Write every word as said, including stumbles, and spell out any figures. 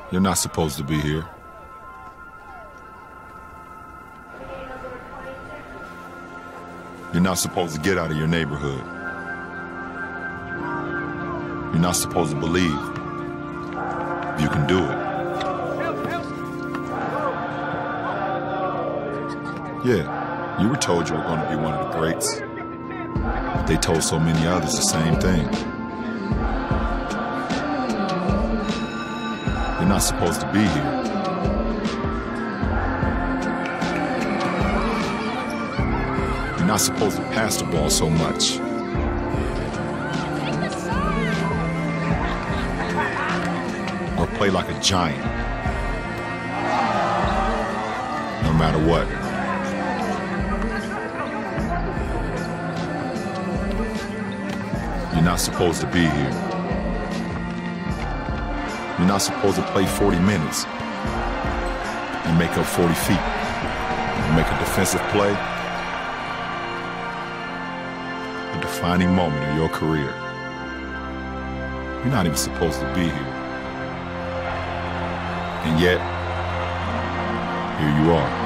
You're not supposed to be here. You're not supposed to get out of your neighborhood. You're not supposed to believe you can do it. Yeah, you were told you were going to be one of the greats. But they told so many others the same thing. You're not supposed to be here. You're not supposed to pass the ball so much. Or play like a giant. No matter what. You're not supposed to be here. You're not supposed to play forty minutes and make up forty feet and make a defensive play. A defining moment of your career. You're not even supposed to be here. And yet, here you are.